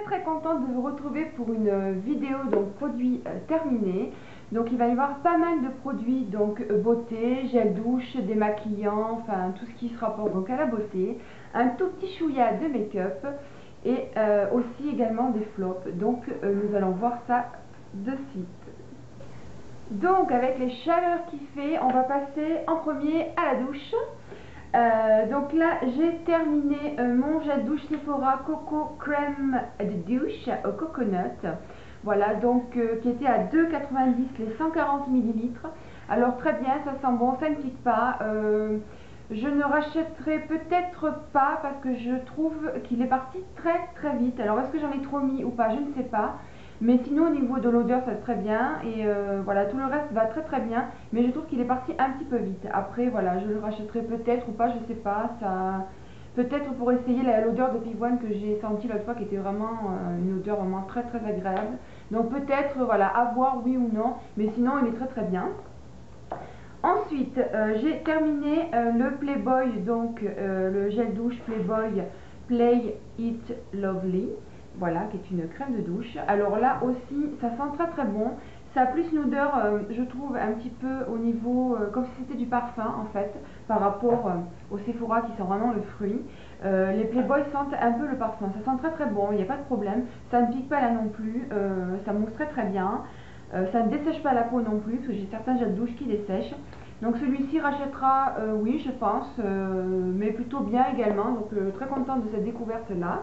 très contente de vous retrouver pour une vidéo donc produit terminé. Donc il va y avoir pas mal de produits, donc beauté, gel douche, démaquillant, enfin tout ce qui se rapporte donc à la beauté, un tout petit chouïa de make-up et aussi également des flops. Donc nous allons voir ça de suite. Donc avec les chaleurs qu'il fait, on va passer en premier à la douche. Donc là j'ai terminé mon gel douche Sephora Coco Crème de douche au coconut. Voilà, donc qui était à 2,90 les 140 ml. Alors très bien, ça sent bon, ça ne pique pas. Je ne rachèterai peut-être pas parce que je trouve qu'il est parti très vite. Alors est-ce que j'en ai trop mis ou pas, je ne sais pas. Mais sinon au niveau de l'odeur ça va très bien et voilà, tout le reste va très bien, mais je trouve qu'il est parti un petit peu vite. Après voilà, je le rachèterai peut-être ou pas, je sais pas, ça peut-être pour essayer l'odeur de pivoine que j'ai senti l'autre fois qui était vraiment une odeur vraiment très agréable. Donc peut-être voilà, à voir oui ou non, mais sinon il est très bien. Ensuite j'ai terminé le Playboy, donc le gel douche Playboy Play It Lovely. Voilà, qui est une crème de douche. Alors là aussi, ça sent très bon. Ça a plus une odeur, je trouve, un petit peu au niveau, comme si c'était du parfum en fait, par rapport au Sephora qui sent vraiment le fruit. Les Playboy sentent un peu le parfum. Ça sent très bon, il n'y a pas de problème. Ça ne pique pas là non plus, ça mousse très bien. Ça ne dessèche pas la peau non plus, parce que j'ai certains gels de douche qui dessèchent. Donc celui-ci rachètera, oui je pense, mais plutôt bien également. Donc très contente de cette découverte là.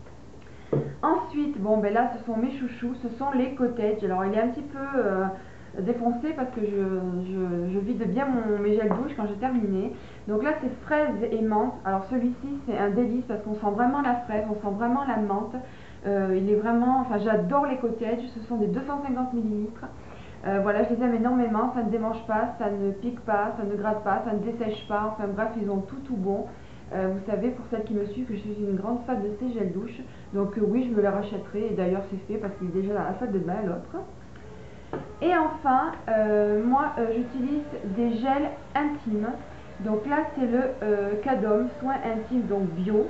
Ensuite, bon ben là ce sont mes chouchous, ce sont les Cottage. Alors il est un petit peu défoncé parce que je vide bien mes gels douche quand j'ai terminé. Donc là c'est fraise et menthe. Alors celui-ci c'est un délice parce qu'on sent vraiment la fraise, on sent vraiment la menthe. Il est vraiment, enfin j'adore les Cottage, ce sont des 250 ml. Voilà, je les aime énormément, ça ne démange pas, ça ne pique pas, ça ne gratte pas, ça ne dessèche pas, enfin bref ils ont tout bon. Vous savez, pour celles qui me suivent, que je suis une grande fan de ces gels douche. Donc oui, je me les rachèterai. Et d'ailleurs, c'est fait parce qu'il est déjà dans la salle de bain, l'autre. Et enfin, moi, j'utilise des gels intimes. Donc là, c'est le Cadom Soin Intime, donc bio.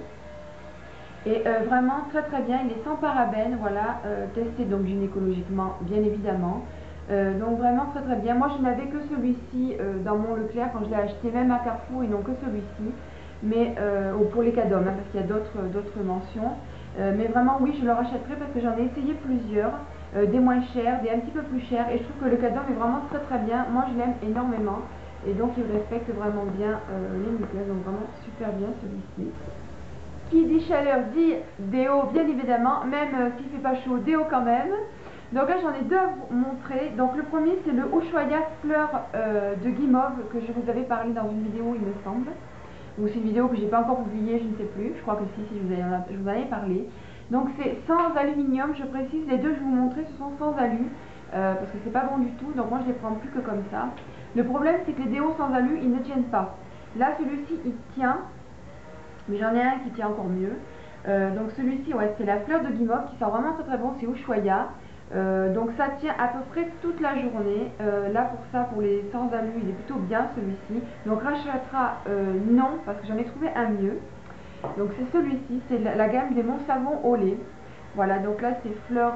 Et vraiment très bien. Il est sans parabènes, voilà, testé donc gynécologiquement, bien évidemment. Donc vraiment très bien. Moi, je n'avais que celui-ci dans mon Leclerc quand je l'ai acheté, même à Carrefour, ils n'ont que celui-ci. Mais pour les Cadom, hein, parce qu'il y a d'autres mentions. Mais vraiment oui, je le rachèterai parce que j'en ai essayé plusieurs, des moins chers, des un petit peu plus chers, et je trouve que le Cadom est vraiment très bien. Moi je l'aime énormément et donc il respecte vraiment bien les muqueuses, donc vraiment super bien celui-ci. Qui dit chaleur dit déo, bien évidemment, même s'il fait pas chaud, déo quand même. Donc là j'en ai deux à vous montrer. Donc le premier c'est le Ushuaïa fleur de guimauve que je vous avais parlé dans une vidéo il me semble. Ou c'est une vidéo que j'ai pas encore publiée, je ne sais plus, je crois que si je vous en avais parlé. Donc c'est sans aluminium, je précise, les deux que je vous montrer ce sont sans alu, parce que c'est pas bon du tout, donc moi je les prends plus que comme ça. Le problème c'est que les déos sans alu, ils ne tiennent pas. Là celui-ci il tient, mais j'en ai un qui tient encore mieux. Donc celui-ci, ouais, c'est la fleur de guimauve qui sent vraiment très bon, c'est Ushuaïa. Donc ça tient à peu près toute la journée. Là pour ça, pour les sans alu, il est plutôt bien celui-ci. Donc rachètera non, parce que j'en ai trouvé un mieux. Donc c'est celui-ci, c'est la gamme des Mon Savon au lait. Voilà, donc là c'est fleur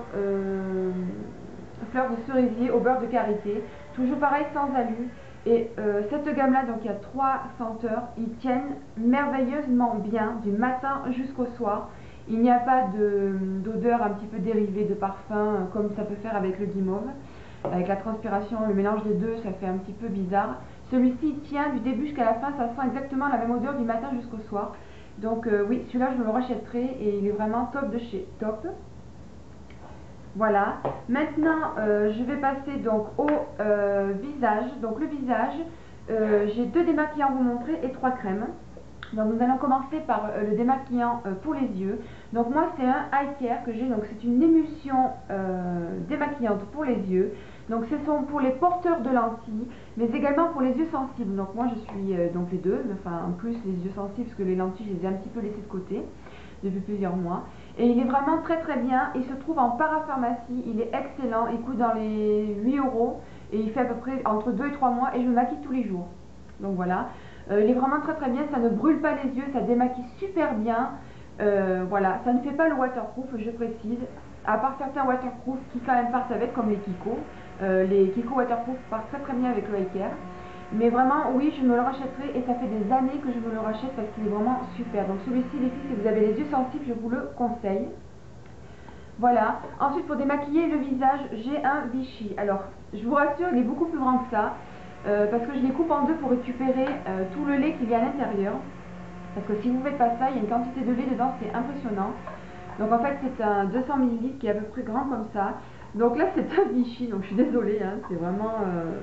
de cerisier au beurre de karité. Toujours pareil, sans alu. Et cette gamme-là, donc il y a 3 senteurs, ils tiennent merveilleusement bien du matin jusqu'au soir. Il n'y a pas d'odeur un petit peu dérivée de parfum comme ça peut faire avec le guimauve. Avec la transpiration, le mélange des deux, ça fait un petit peu bizarre. Celui-ci tient du début jusqu'à la fin, ça sent exactement la même odeur du matin jusqu'au soir. Donc oui, celui-là je me le rachèterai et il est vraiment top de chez top. Voilà, maintenant je vais passer donc au visage. Donc le visage, j'ai 2 démaquillants à vous montrer et 3 crèmes. Donc nous allons commencer par le démaquillant pour les yeux. Donc moi c'est un eye care que j'ai, donc c'est une émulsion démaquillante pour les yeux. Donc ce sont pour les porteurs de lentilles, mais également pour les yeux sensibles. Donc moi je suis donc les deux, enfin en plus les yeux sensibles parce que les lentilles je les ai un petit peu laissées de côté depuis plusieurs mois. Et il est vraiment très bien, il se trouve en parapharmacie, il est excellent, il coûte dans les 8 € et il fait à peu près entre 2 et 3 mois et je me maquille tous les jours. Donc voilà, il est vraiment très bien, ça ne brûle pas les yeux, ça démaquille super bien. Voilà, ça ne fait pas le waterproof, je précise, à part certains waterproof qui quand même partent avec, comme les Kiko. Les Kiko waterproof partent très très bien avec le Hair. Mais vraiment, oui, je me le rachèterai et ça fait des années que je me le rachète parce qu'il est vraiment super. Donc celui-ci, les filles, si vous avez les yeux sensibles, je vous le conseille. Voilà. Ensuite, pour démaquiller le visage, j'ai un Vichy. Alors, je vous rassure, il est beaucoup plus grand que ça. Parce que je les coupe en deux pour récupérer tout le lait qu'il y a à l'intérieur. Parce que si vous ne faites pas ça, il y a une quantité de lait dedans, c'est impressionnant. Donc en fait, c'est un 200 ml qui est à peu près grand comme ça. Donc là, c'est un Vichy, donc je suis désolée, hein, c'est vraiment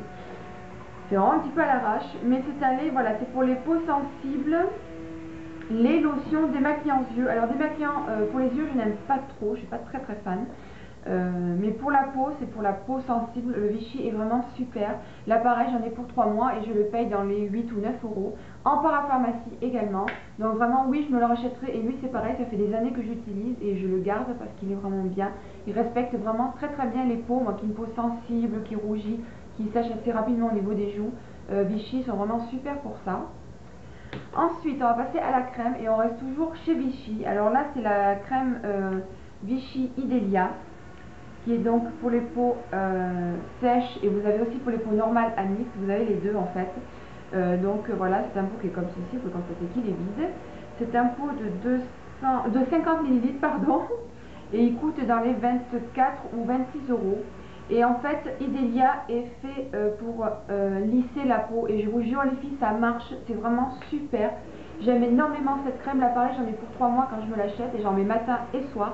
un petit peu à l'arrache. Mais c'est un lait, voilà, c'est pour les peaux sensibles. Les lotions démaquillants yeux. Alors démaquillant pour les yeux, je n'aime pas trop, je suis pas très très fan. Mais pour la peau, c'est pour la peau sensible, le Vichy est vraiment super. Là pareil, j'en ai pour 3 mois et je le paye dans les 8 ou 9 euros. En parapharmacie également. Donc vraiment oui, je me le rachèterai et lui c'est pareil, ça fait des années que j'utilise et je le garde parce qu'il est vraiment bien. Il respecte vraiment très très bien les peaux, moi qui ai une peau sensible, qui rougit, qui sèche assez rapidement au niveau des joues. Vichy sont vraiment super pour ça. Ensuite, on va passer à la crème et on reste toujours chez Vichy. Alors là, c'est la crème Vichy Idelia, qui est donc pour les peaux sèches et vous avez aussi pour les peaux normales à mix. Vous avez les deux en fait. Voilà, c'est un pot qui est comme ceci. Vous pouvez constater qu'il est vide. C'est un pot de 50 ml, pardon, et il coûte dans les 24 ou 26 euros. Et en fait, Idelia est fait pour lisser la peau. Et je vous jure les filles, ça marche. C'est vraiment super. J'aime énormément cette crème. Là pareil, j'en ai pour 3 mois quand je me l'achète. Et j'en mets matin et soir.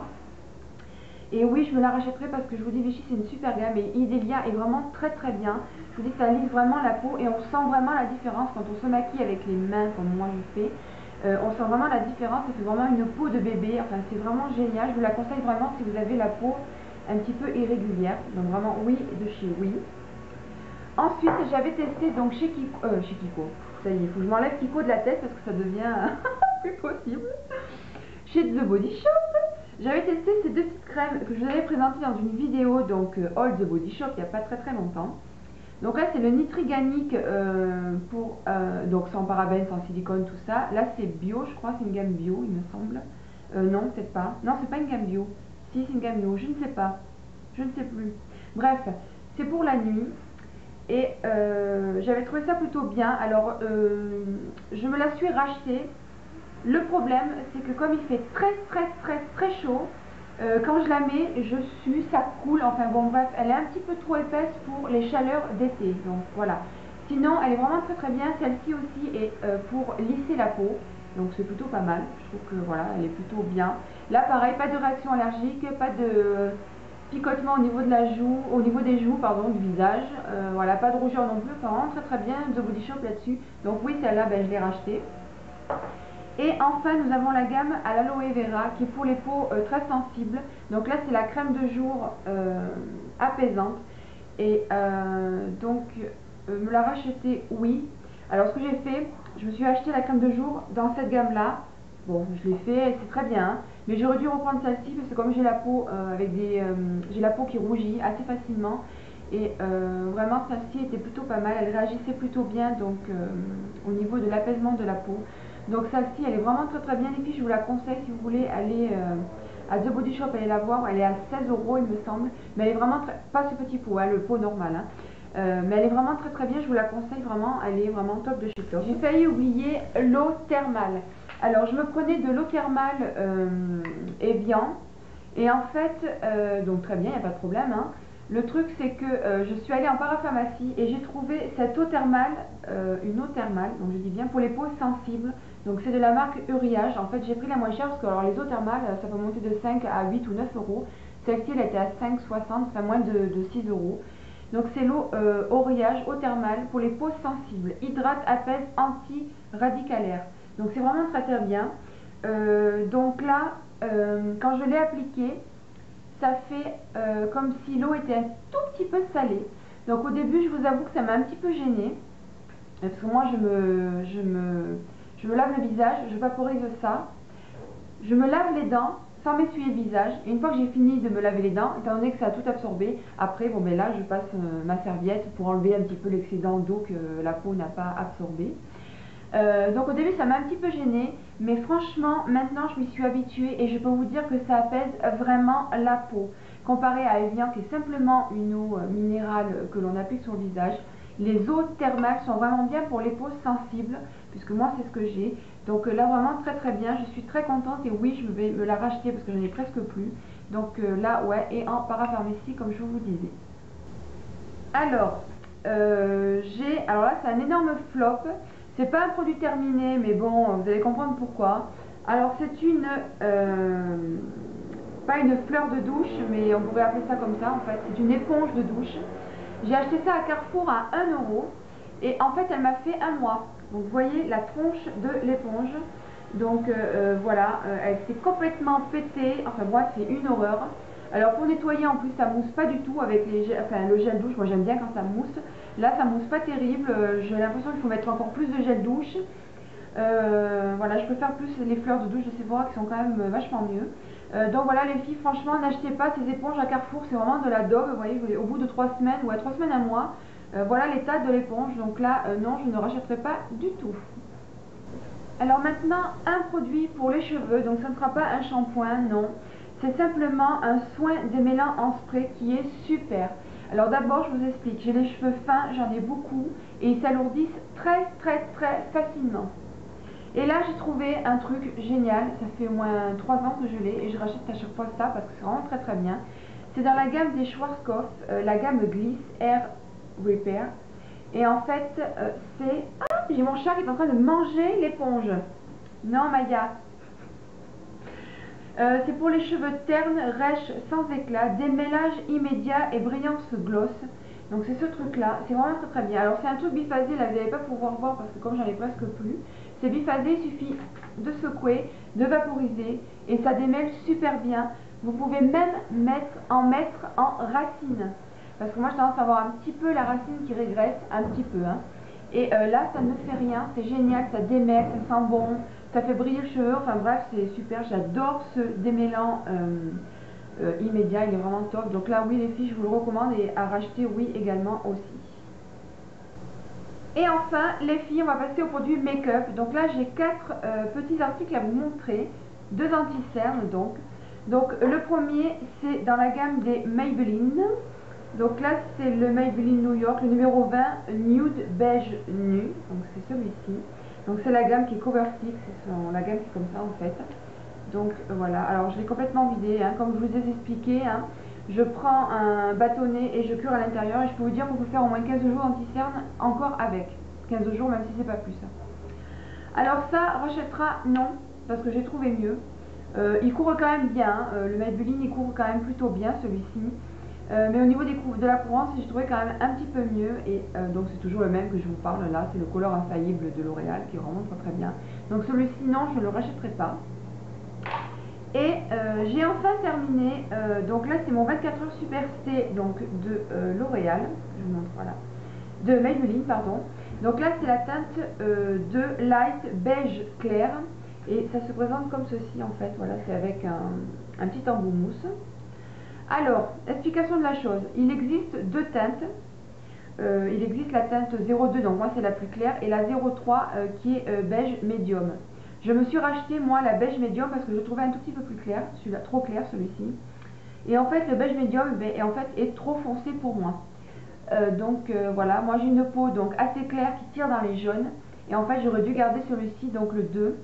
Et oui, je me la rachèterai parce que je vous dis, Vichy, c'est une super gamme. Et Idelia est vraiment très très bien. Je vous dis, ça lisse vraiment la peau. Et on sent vraiment la différence quand on se maquille avec les mains, comme moi je fais. On sent vraiment la différence. Ça fait vraiment une peau de bébé. Enfin, c'est vraiment génial. Je vous la conseille vraiment si vous avez la peau un petit peu irrégulière, donc vraiment oui de chez oui. Ensuite j'avais testé donc chez Kiko, ça y est, il faut que je m'enlève Kiko de la tête parce que ça devient plus possible. Chez The Body Shop, j'avais testé ces deux petites crèmes que je vous avais présentées dans une vidéo, donc All The Body Shop, il n'y a pas très très longtemps. Donc là c'est le Nitriganic pour donc sans parabènes, sans silicone, tout ça. Là c'est bio, je crois, c'est une gamme bio il me semble. Non, peut-être pas. Non, c'est pas une gamme bio. Si, c'est une gamme bio, je ne sais pas. Je ne sais plus. Bref, c'est pour la nuit. Et j'avais trouvé ça plutôt bien. Alors, je me la suis rachetée. Le problème, c'est que comme il fait très chaud, quand je la mets, je sue, ça coule. Enfin bon, bref, elle est un petit peu trop épaisse pour les chaleurs d'été. Donc voilà. Sinon, elle est vraiment très bien. Celle-ci aussi est pour lisser la peau. Donc c'est plutôt pas mal. Je trouve que voilà, elle est plutôt bien. Là, pareil, pas de réaction allergique, pas de picotement au niveau de la joue, au niveau des joues, pardon, du visage. Voilà, pas de rougeur non plus. Enfin, vraiment très bien de Body Shop là-dessus. Donc oui, celle-là, ben, je l'ai rachetée. Et enfin, nous avons la gamme à l'aloe vera qui est pour les peaux très sensibles. Donc là, c'est la crème de jour apaisante. Et me la racheter, oui. Alors, ce que j'ai fait, je me suis acheté la crème de jour dans cette gamme-là. Bon, je l'ai fait, c'est très bien. Hein, mais j'aurais dû reprendre celle-ci parce que comme j'ai la peau j'ai la peau qui rougit assez facilement. Et vraiment, celle-ci était plutôt pas mal. Elle réagissait plutôt bien donc au niveau de l'apaisement de la peau. Donc celle-ci, elle est vraiment très bien. Les filles, je vous la conseille si vous voulez aller à The Body Shop, allez la voir. Elle est à 16 euros, il me semble. Mais elle est vraiment pas ce petit pot, hein, le pot normal. Hein. Mais elle est vraiment très bien. Je vous la conseille vraiment. Elle est vraiment top de chez top. J'ai failli oublier l'eau thermale. Alors, je me prenais de l'eau thermale Evian. Et en fait, donc très bien, il n'y a pas de problème. Hein. Le truc, c'est que je suis allée en parapharmacie et j'ai trouvé cette eau thermale, une eau thermale, donc je dis bien pour les peaux sensibles. Donc c'est de la marque Uriage. En fait, j'ai pris la moins chère parce que alors, les eaux thermales, ça peut monter de 5 à 8 ou 9 euros. Celle-ci, elle était à 5,60, enfin moins de 6 euros. Donc c'est l'eau Uriage, eau thermale pour les peaux sensibles. Hydrate, apaise, anti-radicalaire. Donc c'est vraiment très bien. Donc là, quand je l'ai appliqué, ça fait comme si l'eau était un tout petit peu salée. Donc au début, je vous avoue que ça m'a un petit peu gênée. Parce que moi, je me lave le visage, je vaporise ça. Je me lave les dents sans m'essuyer le visage. Et une fois que j'ai fini de me laver les dents, étant donné que ça a tout absorbé, après, bon ben là, je passe ma serviette pour enlever un petit peu l'excédent d'eau que la peau n'a pas absorbé. Donc au début ça m'a un petit peu gênée, mais franchement maintenant je m'y suis habituée et je peux vous dire que ça apaise vraiment la peau. Comparé à Evian qui est simplement une eau minérale que l'on applique sur le visage, les eaux thermales sont vraiment bien pour les peaux sensibles, puisque moi c'est ce que j'ai. Donc là vraiment très très bien, je suis très contente et oui je vais me la racheter parce que j'en ai presque plus. Donc là ouais, et en parapharmacie comme je vous disais. Alors, alors là c'est un énorme flop. C'est pas un produit terminé, mais bon, vous allez comprendre pourquoi. Alors c'est pas une fleur de douche, mais on pourrait appeler ça comme ça en fait. C'est une éponge de douche. J'ai acheté ça à Carrefour à 1 euro. Et en fait, elle m'a fait un mois. Donc vous voyez la tronche de l'éponge. Donc voilà, elle s'est complètement pétée. Enfin moi, c'est une horreur. Alors pour nettoyer en plus ça mousse pas du tout avec le gel douche, moi j'aime bien quand ça mousse. Là ça mousse pas terrible, j'ai l'impression qu'il faut mettre encore plus de gel douche. Voilà, je préfère plus les fleurs de douche de Sephora qui sont quand même vachement mieux. Donc voilà les filles, franchement n'achetez pas ces éponges à Carrefour, c'est vraiment de la daube, vous voyez, au bout de 3 semaines, ou à 3 semaines, un mois, voilà l'état de l'éponge, donc là non je ne rachèterai pas du tout. Alors maintenant un produit pour les cheveux, donc ça ne sera pas un shampoing, non. C'est simplement un soin démêlant en spray qui est super. Alors d'abord je vous explique, j'ai les cheveux fins, j'en ai beaucoup et ils s'alourdissent très facilement. Et là j'ai trouvé un truc génial, ça fait au moins 3 ans que je l'ai et je rachète à chaque fois ça parce que c'est vraiment très bien. C'est dans la gamme des Schwarzkopf, la gamme Gliss Air Repair. Et en fait c'est... Ah, j'ai mon chat qui est en train de manger l'éponge. Non Maya. C'est pour les cheveux ternes, rêches, sans éclat, démêlage immédiat et brillance gloss. Donc c'est ce truc là, c'est vraiment très bien. Alors c'est un truc biphasé, là vous n'allez pas pouvoir voir parce que comme j'en ai presque plus. C'est biphasé, il suffit de secouer, de vaporiser et ça démêle super bien. Vous pouvez même en mettre en racine. Parce que moi j'ai tendance à avoir un petit peu la racine qui régresse, un petit peu. Hein. Et là ça ne fait rien, c'est génial, ça démêle, ça sent bon, ça fait briller le cheveu, enfin bref c'est super, j'adore ce démêlant immédiat, il est vraiment top. Donc là oui les filles je vous le recommande et à racheter oui également aussi. Et enfin les filles on va passer au produit make-up. Donc là j'ai 4 petits articles à vous montrer, 2 anti-cernes donc. Donc le premier c'est dans la gamme des Maybelline. Donc là c'est le Maybelline New York, le numéro 20 Nude Beige Nu, donc c'est celui-ci. Donc c'est la gamme qui est Cover Stick, c'est la gamme qui est comme ça en fait. Donc voilà, alors je l'ai complètement vidé, hein, comme je vous ai expliqué. Hein. Je prends un bâtonnet et je cure à l'intérieur et je peux vous dire qu'on peut faire au moins 15 jours d'anti-cerne encore avec. 15 jours même si c'est pas plus. Alors ça, rachètera non, parce que j'ai trouvé mieux. Il couvre quand même bien, le Maybelline il couvre quand même plutôt bien celui-ci. Mais au niveau de la couvrance, j'ai trouvé quand même un petit peu mieux. Et donc c'est toujours le même que je vous parle là, c'est le Color Infaillible de L'Oréal qui est vraiment très bien. Donc celui-ci non, je ne le rachèterai pas. Et j'ai enfin terminé, donc là c'est mon 24 heures Super C donc de L'Oréal, je vous montre voilà, de Maybelline pardon. Donc là c'est la teinte de Light Beige Clair et ça se présente comme ceci en fait, voilà c'est avec un petit embout mousse. Alors, explication de la chose, il existe 2 teintes, il existe la teinte 02, donc moi c'est la plus claire, et la 03 qui est beige médium. Je me suis racheté moi la beige médium parce que je le trouvais un tout petit peu plus clair, celui-là trop clair celui-ci. Et en fait le beige médium est trop foncé pour moi. Voilà, moi j'ai une peau donc assez claire qui tire dans les jaunes, et en fait j'aurais dû garder celui-ci, donc le 2,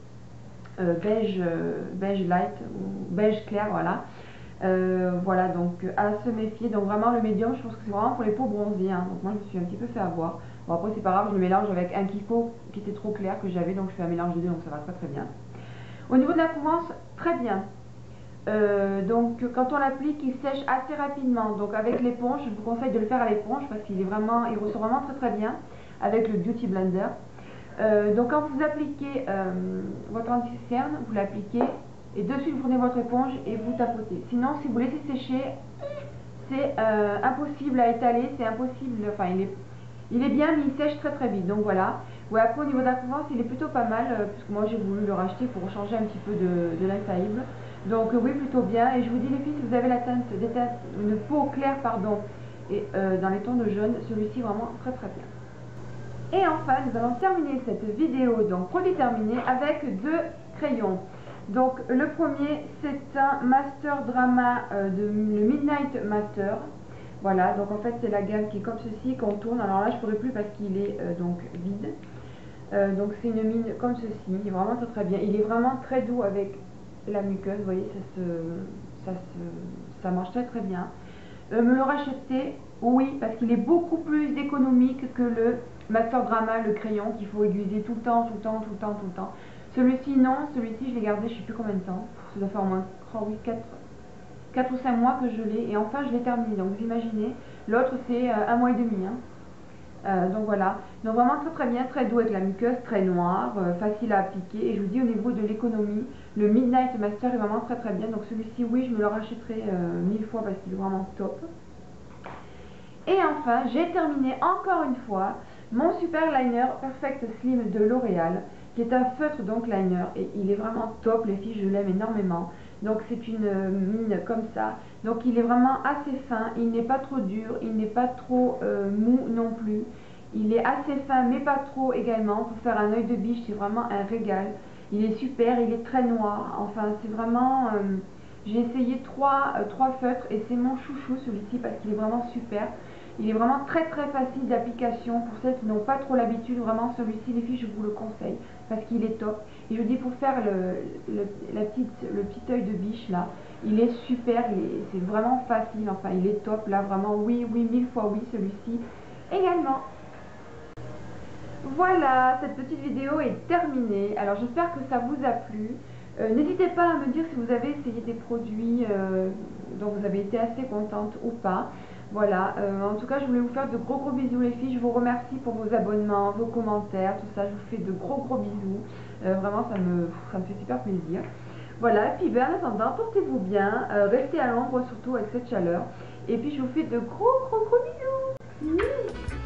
beige light, ou beige clair, voilà. Voilà donc à se méfier, donc vraiment le médium je pense que c'est vraiment pour les peaux bronzées hein. Donc moi je me suis un petit peu fait avoir. Bon après c'est pas grave, je le mélange avec un Kiko qui était trop clair que j'avais, donc je fais un mélange de deux, donc ça va très bien. Au niveau de la couvrance, très bien. Donc quand on l'applique il sèche assez rapidement, donc avec l'éponge, je vous conseille de le faire à l'éponge parce qu'il ressort vraiment très bien avec le Beauty Blender. Donc quand vous appliquez votre anti-cerne, vous l'appliquez et dessus vous prenez votre éponge et vous tapotez. Sinon si vous laissez sécher, c'est impossible à étaler, c'est impossible, enfin il est bien mais il sèche très vite, donc voilà. Ouais, après au niveau de la couvrance il est plutôt pas mal, puisque moi j'ai voulu le racheter pour changer un petit peu de l'infaillible. Donc oui plutôt bien, et je vous dis les filles, si vous avez la teinte, une peau claire pardon, et dans les tons de jaune, celui-ci vraiment très bien. Et enfin, nous allons terminer cette vidéo, donc produit terminé, avec 2 crayons. Donc le premier, c'est un Master Drama de le Midnight Master. Voilà, donc en fait c'est la gamme qui est comme ceci, qu'on tourne. Alors là je ne pourrais plus parce qu'il est donc vide. Donc c'est une mine comme ceci, il est vraiment très bien. Il est vraiment très doux avec la muqueuse, vous voyez, ça marche très bien. Me le racheter, oui, parce qu'il est beaucoup plus économique que le Master Drama, le crayon, qu'il faut aiguiser tout le temps. Celui-ci, non, celui-ci, je l'ai gardé, je ne sais plus combien de temps. Ça doit faire au moins 4 ou 5 mois que je l'ai, et enfin je l'ai terminé. Donc vous imaginez, l'autre c'est 1 mois et demi. Donc voilà, donc vraiment très bien, très doux avec la muqueuse, très noir, facile à appliquer. Et je vous dis, au niveau de l'économie, le Midnight Master est vraiment très bien. Donc celui-ci, oui, je me le rachèterai 1000 fois parce qu'il est vraiment top. Et enfin, j'ai terminé encore une fois mon super liner Perfect Slim de L'Oréal, qui est un feutre donc liner, et il est vraiment top les filles, je l'aime énormément. Donc c'est une mine comme ça, donc il est vraiment assez fin, il n'est pas trop dur, il n'est pas trop mou non plus, il est assez fin mais pas trop également. Pour faire un œil de biche, c'est vraiment un régal, il est super, il est très noir, enfin c'est vraiment j'ai essayé trois feutres et c'est mon chouchou celui-ci parce qu'il est vraiment super. Il est vraiment très facile d'application pour celles qui n'ont pas trop l'habitude. Vraiment celui-ci les filles, je vous le conseille parce qu'il est top. Et je dis, pour faire le petit œil de biche là, il est super, c'est vraiment facile, enfin il est top là, vraiment oui 1000 fois oui celui-ci également. Voilà, cette petite vidéo est terminée. Alors j'espère que ça vous a plu. N'hésitez pas à me dire si vous avez essayé des produits dont vous avez été assez contente ou pas. Voilà, en tout cas je voulais vous faire de gros bisous les filles. Je vous remercie pour vos abonnements, vos commentaires, tout ça. Je vous fais de gros bisous. Vraiment ça me fait super plaisir. Voilà, et puis ben, en attendant, portez-vous bien, restez à l'ombre surtout avec cette chaleur. Et puis je vous fais de gros bisous.